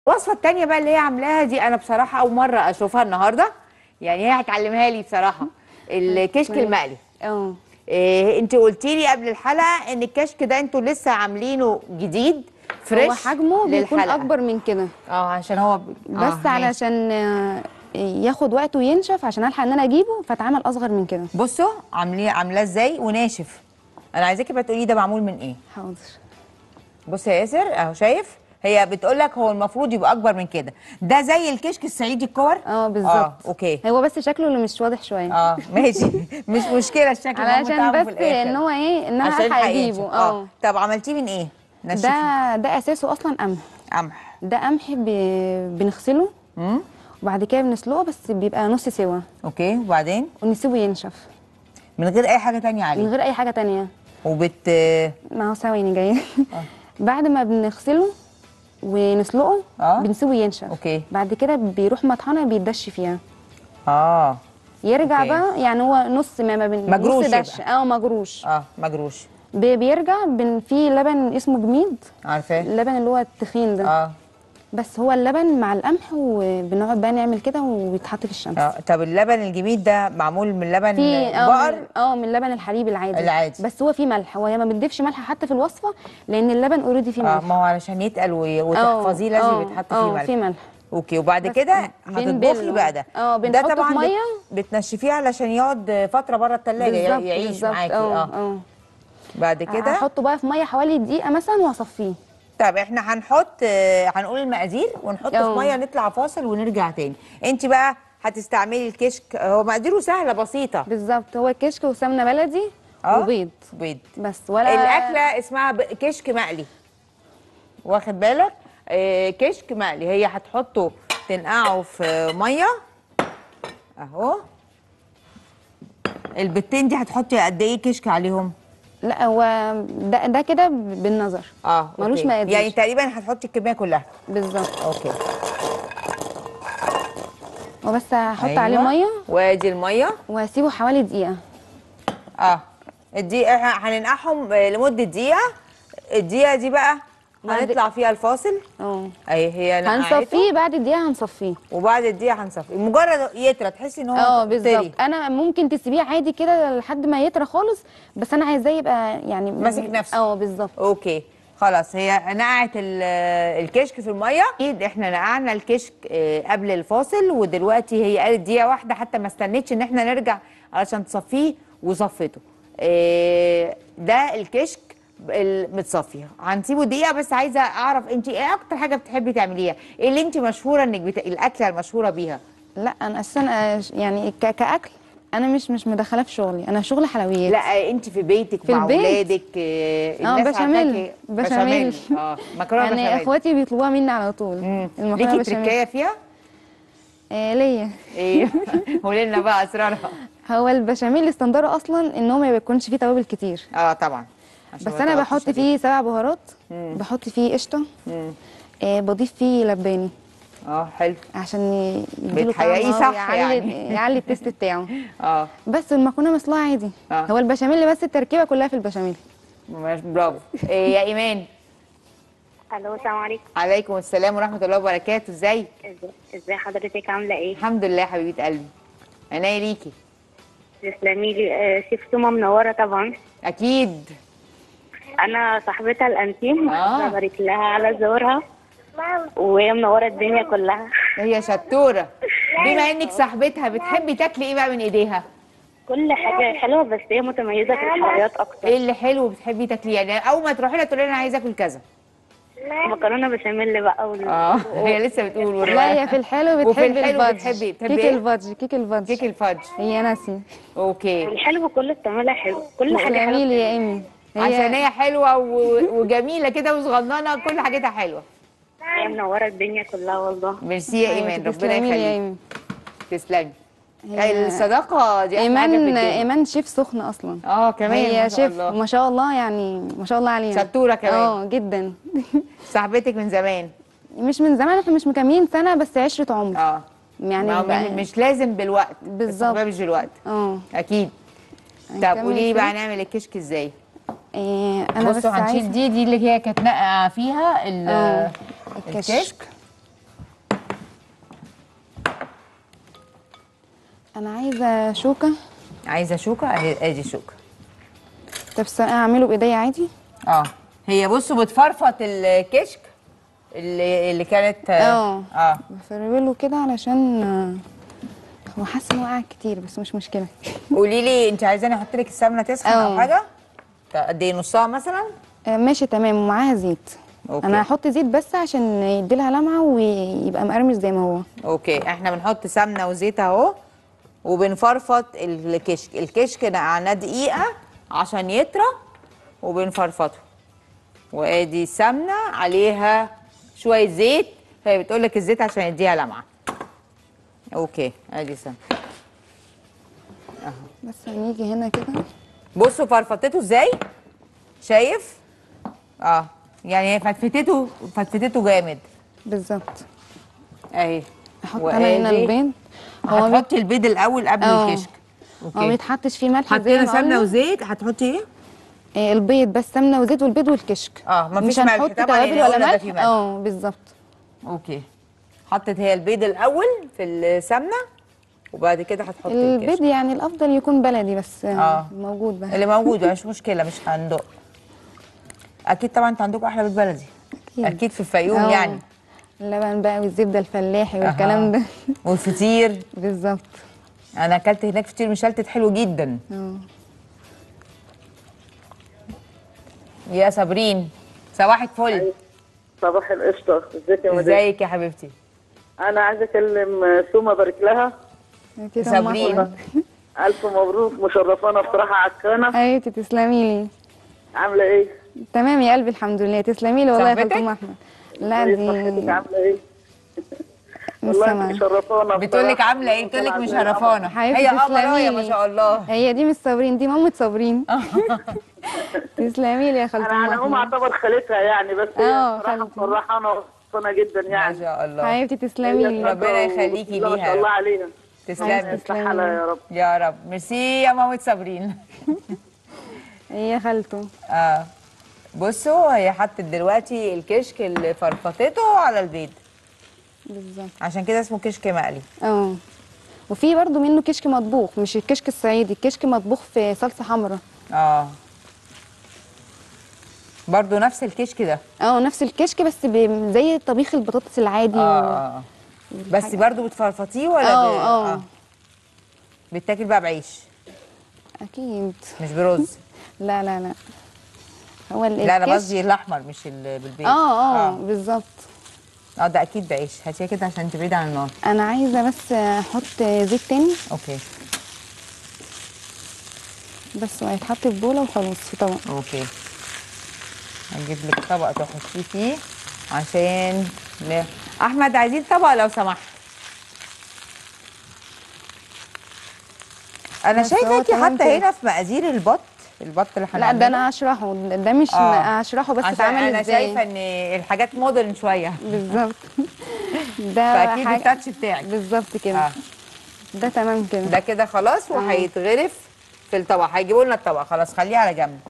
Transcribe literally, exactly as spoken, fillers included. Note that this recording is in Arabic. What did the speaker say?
الوصفه الثانيه بقى اللي هي عاملاها دي، انا بصراحه اول مره اشوفها النهارده، يعني هي هتعلمها لي بصراحه. الكشك المقلي. اه إيه، انت قلتي لي قبل الحلقه ان الكشك ده انتوا لسه عاملينه جديد هو فريش حجمه بيكون للحلقه. اكبر من كده، اه عشان هو ب... اه بس ماشي. علشان آه، ياخد وقت وينشف عشان الحق ان انا اجيبه، فاتعمل اصغر من كده. بصوا عاملاه عاملاه ازاي وناشف. انا عايزاكي بقى تقولي ده معمول من ايه. حاضر. بص يا ياسر اهو، شايف هي بتقول لك هو المفروض يبقى اكبر من كده. ده زي الكشك الصعيدي الكور. اه بالظبط. اه اوكي. هو بس شكله اللي مش واضح شويه. اه ماشي. مش مشكله الشكل، المهم علشان طعمه في بس ان الاخر. هو ايه، ان انا عشان الحق الحق ينشف. اجيبه. اه اه طب عملتيه من ايه؟ نشفيه. ده ده اساسه اصلا قمح. قمح. ده قمح ب... بنغسله امم وبعد كده بنسلقه، بس بيبقى نص سوا اوكي وبعدين ونسيبه ينشف من غير اي حاجه تانية من عليه. غير اي حاجه تانية. وبت ما هو ثواني جايه. اه بعد ما بنغسله ونسلقه اه بنسيبه ينشف. اوكي. بعد كده بيروح مطحنه بيتدش فيها، اه يرجع أوكي. بقى يعني هو نص ما ما بين مجروش نص دش. يبقى. اه مجروش. اه مجروش. بي- بيرجع بن في لبن اسمه جميد، عارفاه. اللبن اللي هو التخين ده. اه بس هو اللبن مع القمح، وبنقعد بقى نعمل كده ويتحط في الشمس. اه طب اللبن الجميد ده معمول من لبن في اه بقر؟ من- اه من لبن الحليب العادي. العادي. بس هو فيه ملح، هو ما بنضيفش ملح حتى في الوصفه، لان اللبن اوريدي فيه اه ملح. ما هو علشان يتقل و- اه وتحفظيه لازم اه يتحط فيه اه ملح. فيه ملح. اوكي وبعد بس كده هتطبخي بنبله. بقى ده. اه ده بنحطه طبعا في بت... ميه. بتنشفيه علشان يقعد فتره بره الثلاجه بالظبط يعيش بالظبط. معاكي. اه اه اه بعد كده هحطه بقى في ميه حوالي دقيقه مثلا واصفيه. طب احنا هنحط آه، هنقول المقادير ونحطه في اه ميه، نطلع فاصل ونرجع تاني. انت بقى هتستعملي الكشك، هو مقاديره سهله بسيطه. بالظبط، هو كشك وسمنه بلدي اه وبيض بيض. بس. ولا الاكله اسمها ب- كشك مقلي، واخد بالك؟ آه كشك مقلي. هي هتحطه تنقعه في ميه اهو. البتين دي هتحطي قد ايه كشك عليهم؟ لا، هو ده ده كده بالنظر. اه ملوش اوكي، مقادير. يعني تقريبا هتحطي الكميه كلها. بالظبط. اوكي وبس هحط أيوة. عليه ميه وادي الميه. واسيبه حوالي دقيقه. اه الدقيقه احنا هننقعهم آه، لمده دقيقه. الدقيقه دي بقى بعد- هنطلع فيها الفاصل. اه اهي هي نقعته. هنصفيه بعد الدقيقه، هنصفيه. وبعد الدقيقه هنصفيه مجرد يطرى، تحسي ان هو اه طري. بالظبط. انا ممكن تسيبيه عادي كده لحد ما يطرى خالص، بس انا عايزاه يبقى يعني ماسك نفسه. اه بالظبط. اوكي خلاص. هي نقعت ال- الكشك في الميه. اكيد احنا نقعنا الكشك آه، قبل الفاصل، ودلوقتي هي قالت دقيقه واحده، حتى ما استنتش ان احنا نرجع علشان تصفيه وصفته. آه، ده الكشك المتصفي هنسيبه دقيقه. بس عايزه اعرف انت ايه اكتر حاجه بتحبي تعمليها، ايه اللي انت مشهوره انك بت... الاكله المشهوره بيها؟ لا انا اساسا آه، يعني ك- كاكل انا مش مش مدخلاه في شغلي، انا شغل حلويات. لا انت في بيتك في مع البيت. اولادك آه، اه الناس بشاميل عارفاكي. بشاميل. اه مكرونه يعني بشاميل. اخواتي بيطلبوها مني على طول. مم. المكرونه ليكي بشاميل. تركايه فيها؟ آه ليا. ايه قولي لنا بقى اسرارها. هو البشاميل استنداره اصلا ان هو ما بيكونش فيه توابل كتير. اه طبعا. عشان بس ما انا تقعدش بحط شديد. فيه سبع بهارات. مم. بحط فيه قشطه. مم. آه بضيف فيه لباني اه حلو. عشان ي- يديله بتحققيه طعم، صح يعلي يعني. يعلي التيست بتاعه. اه بس المكرونه مسلوقه عادي. آه. هو البشاميل بس التركيبه كلها في البشاميل. ماشي، برافو. إيه يا ايمان؟ الو السلام عليكم. عليكم السلام ورحمه الله وبركاته. ازيك؟ ازي ازي حضرتك عامله ايه؟ الحمد لله حبيبه قلبي. عينيا ليكي. تسلمي لي. آه، شيف سومه منوره طبعا. اكيد. انا صاحبتها الانتيم. آه. ببارك لها على زورها وهي منوره الدنيا كلها. هي شطوره. بما انك صاحبتها بتحبي تاكلي ايه بقى من ايديها؟ كل حاجه حلوه، بس هي متميزه في الحلويات اكتر. ايه اللي حلو بتحبي تاكليه؟ يعني اول ما تروحي لها تقولي لها انا عايزه اكل كذا. مكرونه بشاميل بقى وال... اه هي لسه بتقول. لا هي في الحلو وفي بتحب الحلو الفادج. بتحبي بتحبي كيك ايه؟ الفادج. كيك الفادج. كيك الفادج. هي ناسي. اوكي. الحلو كله بتعملها حلو، كل حاجه تسلمي حلوه. لي يا ايمي. عشان هي حلوه و- وجميله كده وصغننه، كل حاجتها حلوه. هي منوره الدنيا كلها والله. ميرسي يا أيوة، ايمان، ربنا تسلمي لي يا يخليك. ايمي. تسلمي. هي- الصداقه دي احلى حاجه في ايمان الدنيا. ايمان شيف سخن اصلا. اه كمان هي ما شاء شيف الله. ما شاء الله، يعني ما شاء الله عليها. شطوره كمان. اه جدا. صاحبتك من زمان. مش من زمان، احنا مش مكملين سنه، بس عشره عمر. اه يعني ما هو بقى- مش لازم بالوقت. بالظبط. الصحوبية مش بالوقت. اه اكيد. طب هنكمل قولي لي كده؟ بقى نعمل الكشك ازاي؟ إيه انا بس بصوا هنشيل عايزه دي دي اللي هي كانت ناقعه فيها ال- اه الكشك. الكشك. عايزه شوكه. عايزه شوكه اهي، ادي شوكه. طب س- اعمله بايديا عادي؟ اه هي بصوا بتفرفط الكشك اللي اللي كانت اه اه بفروله كده علشان آه، هو حاسه انه وقع كتير بس مش مشكله. قولي لي انت عايزاني احط لك السمنه تسخن او اه. حاجه؟ طب قد ايه، نصها مثلا؟ آه، ماشي تمام، ومعاها زيت. أوكي. انا هحط زيت بس عشان يدي لها لمعه ويبقى مقرمش زي ما هو. اوكي احنا بنحط سمنه وزيت اهو، وبنفرفط الكشك. الكشك نقعناه دقيقه عشان يطرى وبنفرفطه، وادي سمنه عليها شويه زيت، فهي بتقول لك الزيت عشان يديها لمعه. اوكي ادي سمنه. بس هنيجي هنا كده. بصوا فرفطته ازاي، شايف؟ اه يعني هي فتفتته فتفتته جامد بالظبط. اهي. احط انا هنا وآدي. البيض. هو بي- هتحطي البيض الاول قبل اه. الكشك. هو ما اوكي. بيتحطش فيه ملح زي حطينا ما سمنه قلنا. وزيت، هتحطي ايه؟ آه، البيض بس، سمنه وزيت والبيض والكشك. اه مفيش مش ملح هنحط طبعا، توابل يعني ولا قلنا ده ملح. فيه ملح. اه بالظبط. اوكي. حطت هي البيض الاول في السمنه وبعد كده هتحطي البيض الكشك. يعني الافضل يكون بلدي بس آه. اه موجود بقى. اللي موجود مش مشكله، مش هندق. اكيد طبعا انتوا عندكم احلى بيض بلدي. أكيد. اكيد في الفيوم اه. يعني. اللبن بقى والزبده الفلاحي والكلام أها. ده. والفطير. بالظبط. انا اكلت هناك فطير مشلتت حلو جدا. اه. يا صابرين صباحك فل. صباح القشطة، ازيك يا مدام؟ ازيك يا حبيبتي؟ أنا عايزة أكلم سوما أبارك لها. كده صابرين. أما- ألف مبروك، مشرفانا بصراحة عكانة. حبيبتي تسلمي لي. عاملة إيه؟ تمام يا قلبي الحمد لله، تسلمي لي والله يا صاحبتك؟ خالتم احمد. لا إيه صحتك دي عاملة إيه؟ مش والله أنت سامعة. مشرفانا. بتقول لك بصراحة. عامله ايه؟ بتقول لك طلعت مش زي القمر. هرفانه. حبيبتي هي تسلمي قمرايه ما لي. شاء الله. هي دي مش صابرين، دي مامة صابرين. تسلمي لي يا خالتم أنا على العموم احمد. أعتبر خالتها يعني، بس هي آه، بصراحة خالتي. مفرحانا ومبسوطة جدا ما يعني. شاء الله. حبيبتي تسلمي هي لي. شاطرة ربنا يخليكي وبسم الله ما ليها. شاء الله عليها. تسلمي. تسلمي. يصلحها لها يا رب. يا رب. ميرسي يا مامة صابرين. هي خالته. اه بصوا هي حطت دلوقتي الكشك اللي فرفطته على البيض، بالظبط. عشان كده اسمه كشك مقلي. اه. وفي برضو منه كشك مطبوخ، مش الكشك الصعيدي، الكشك مطبوخ في صلصة حمراء. اه برضو نفس الكشك ده. اه نفس الكشك بس ب- زي طبيخ البطاطس العادي. اه و... اه بس برضو بتفرفطيه ولا ب... اه اه بيتاكل بقى بعيش اكيد. مش برز؟ لا لا لا. هو ال- لا انا الكشك- قصدي الاحمر مش ال... بالبيض. اه اه بالظبط. اه ده اكيد بعيش. هاتيه كده عشان تبعد عن النار. انا عايزه بس احط زيت تاني اوكي بس، وهيتحط في بوله وخلاص في طبق. اوكي. هنجيب لك طبق تحطيه فيه عشان ن... احمد عايزين طبق لو سمحت. انا بس هو شايفاكي تمام حتى كده. هنا في مقادير البط، البط اللي لا هنعمله. ده انا هشرحه، ده مش آه. هشرحه بس عشان اتعمل انا ازاي. شايفه ان الحاجات مودرن شويه. بالظبط. ده فاكيد حاجة- التاتش بتاعك. بالظبط كده. اه ده تمام كده. ده كده خلاص، وهيتغرف في الطبق. هيجيبوا لنا الطبق، خلاص خليه على جنب.